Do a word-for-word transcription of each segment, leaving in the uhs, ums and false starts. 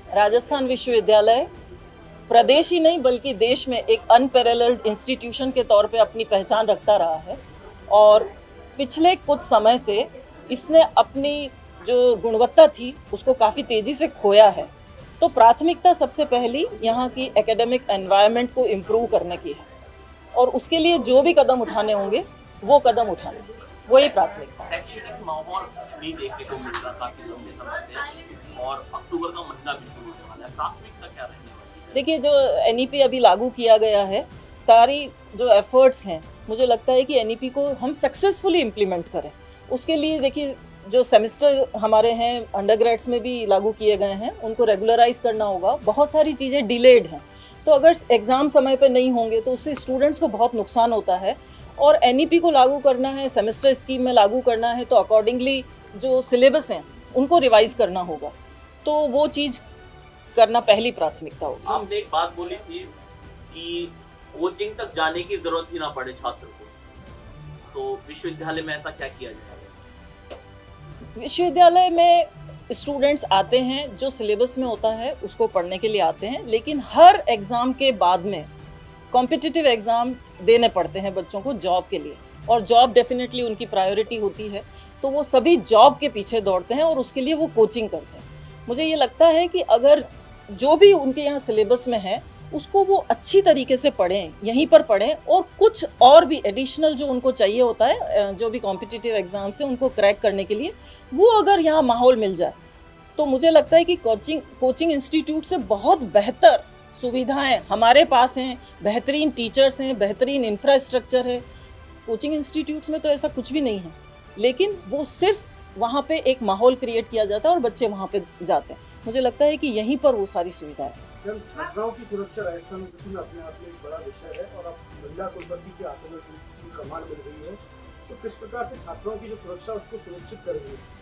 राजस्थान विश्वविद्यालय प्रदेश ही नहीं बल्कि देश में एक अनपैरेलल्ड इंस्टीट्यूशन के तौर पे अपनी पहचान रखता रहा है और पिछले कुछ समय से इसने अपनी जो गुणवत्ता थी उसको काफ़ी तेज़ी से खोया है। तो प्राथमिकता सबसे पहली यहाँ की एकेडमिक एनवायरनमेंट को इम्प्रूव करने की है और उसके लिए जो भी कदम उठाने होंगे वो कदम उठाने, वही प्राथमिकता है। शैक्षणिक माहौल नहीं देखने को मिल रहा काफी लंबे समय से और अक्टूबर का महीना भी शुरू होने वाला है, प्राथमिकता क्या रहने वाली है? देखिए, जो एन ई पी अभी लागू किया गया है, सारी जो एफर्ट्स हैं, मुझे लगता है कि एन ई पी को हम सक्सेसफुली इम्प्लीमेंट करें। उसके लिए देखिए, जो सेमेस्टर हमारे हैं अंडरग्रेड्स में भी लागू किए गए हैं, उनको रेगुलराइज करना होगा। बहुत सारी चीज़ें डिलेड हैं, तो अगर एग्ज़ाम समय पे नहीं होंगे तो उससे स्टूडेंट्स को बहुत नुकसान होता है। और एन ई पी को लागू करना है, सेमेस्टर स्कीम में लागू करना है, तो अकॉर्डिंगली जो सिलेबस हैं उनको रिवाइज करना होगा। तो वो चीज़ करना पहली प्राथमिकता होगी। आपने एक बात बोली थी कि कोचिंग तक जाने की जरूरत ही ना पड़े छात्र को, तो विश्वविद्यालय में ऐसा क्या किया जाए? विश्वविद्यालय में स्टूडेंट्स आते हैं, जो सिलेबस में होता है उसको पढ़ने के लिए आते हैं, लेकिन हर एग्ज़ाम के बाद में कॉम्पिटिटिव एग्ज़ाम देने पड़ते हैं बच्चों को जॉब के लिए, और जॉब डेफिनेटली उनकी प्रायोरिटी होती है, तो वो सभी जॉब के पीछे दौड़ते हैं और उसके लिए वो कोचिंग करते हैं। मुझे ये लगता है कि अगर जो भी उनके यहाँ सिलेबस में है उसको वो अच्छी तरीके से पढ़ें, यहीं पर पढ़ें, और कुछ और भी एडिशनल जो उनको चाहिए होता है, जो भी कॉम्पिटिटिव एग्ज़ाम से उनको क्रैक करने के लिए, वो अगर यहाँ माहौल मिल जाए तो मुझे लगता है कि कोचिंग कोचिंग इंस्टीट्यूट से बहुत बेहतर सुविधाएं हमारे पास हैं, बेहतरीन टीचर्स हैं, बेहतरीन इंफ्रास्ट्रक्चर है। कोचिंग इंस्टीट्यूट्स में तो ऐसा कुछ भी नहीं है, लेकिन वो सिर्फ वहाँ पे एक माहौल क्रिएट किया जाता है और बच्चे वहाँ पे जाते हैं। मुझे लगता है कि यहीं पर वो सारी सुविधाएं हैं। जब छात्राओं की सुरक्षा राजस्थान में अपने आप में एक बड़ा विषय है और अब महिला कुलपति के हाथों में पुलिस की कमान मिल रही है, तो किस प्रकार से छात्राओं की जो सुरक्षा उसको सुनिश्चित कर रही है?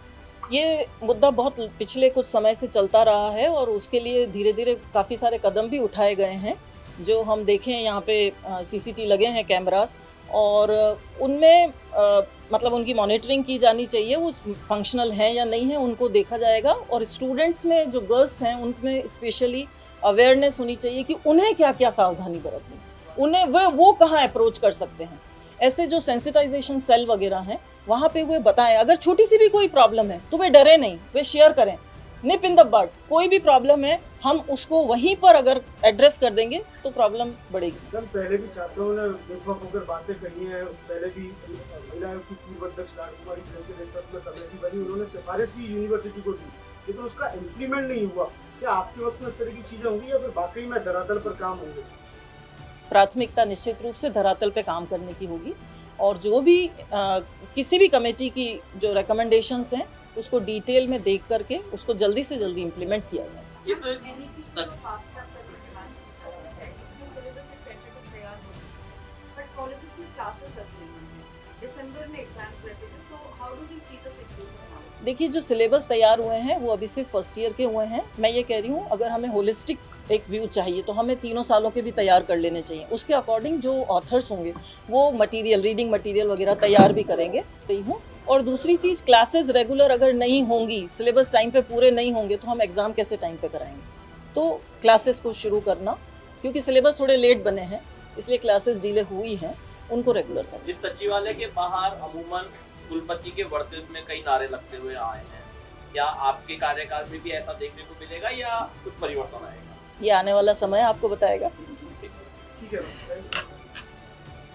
ये मुद्दा बहुत पिछले कुछ समय से चलता रहा है और उसके लिए धीरे धीरे काफ़ी सारे कदम भी उठाए गए हैं। जो हम देखें, यहाँ पे सी सी टी लगे हैं कैमरास, और उनमें आ, मतलब उनकी मॉनिटरिंग की जानी चाहिए, वो फंक्शनल हैं या नहीं है उनको देखा जाएगा। और स्टूडेंट्स में जो गर्ल्स हैं उनमें स्पेशली अवेयरनेस होनी चाहिए कि उन्हें क्या क्या सावधानी बरतनी, उन्हें वे वो कहाँ अप्रोच कर सकते हैं। ऐसे जो सेंसिटाइजेशन सेल वगैरह हैं वहाँ पे वे बताएं, अगर छोटी सी भी कोई प्रॉब्लम है तो वे डरे नहीं, वे शेयर करें, निप इन द बड। कोई भी प्रॉब्लम है हम उसको वहीं पर अगर एड्रेस कर देंगे तो प्रॉब्लम बढ़ेगी। जब पहले भी छात्रों ने बेवकूफ होकर बातें कही हैं, पहले भी महिला आयोग की पूर्व अध्यक्ष राजकुमारी के नेतृत्व में कमेटी बनी, उन्होंने सिफारिश की यूनिवर्सिटी को दी, लेकिन उसका इम्प्लीमेंट नहीं हुआ। क्या आपके वक्त में इस तरह की चीजें होंगी या फिर वाकई में धरातल पर काम होंगे? प्राथमिकता निश्चित रूप से धरातल पे काम करने की होगी, और जो भी आ, किसी भी कमेटी की जो रिकमेंडेशंस हैं उसको डिटेल में देख करके उसको जल्दी से जल्दी इम्प्लीमेंट किया जाए। देखिए, जो सिलेबस तैयार हुए हैं वो अभी सिर्फ फर्स्ट ईयर के हुए हैं। मैं ये कह रही हूँ, अगर हमें होलिस्टिक एक व्यू चाहिए तो हमें तीनों सालों के भी तैयार कर लेने चाहिए। उसके अकॉर्डिंग जो ऑथर्स होंगे वो मटेरियल, रीडिंग मटेरियल वगैरह तैयार भी करेंगे। सही हूँ। और दूसरी चीज़, क्लासेस रेगुलर अगर नहीं होंगी, सिलेबस टाइम पे पूरे नहीं होंगे, तो हम एग्ज़ाम कैसे टाइम पे कराएंगे। तो क्लासेस को शुरू करना, क्योंकि सिलेबस थोड़े लेट बने हैं इसलिए क्लासेस डिले हुई हैं, उनको रेगुलर करना। इस सचिवालय के बाहर अमूमन कुलपति के वर्सेस में कई नारे लगते हुए आए हैं, क्या आपके कार्यकाल में भी ऐसा देखने को मिलेगा या कुछ परिवर्तन आएगा? ये आने वाला समय आपको बताएगा। ठीक है।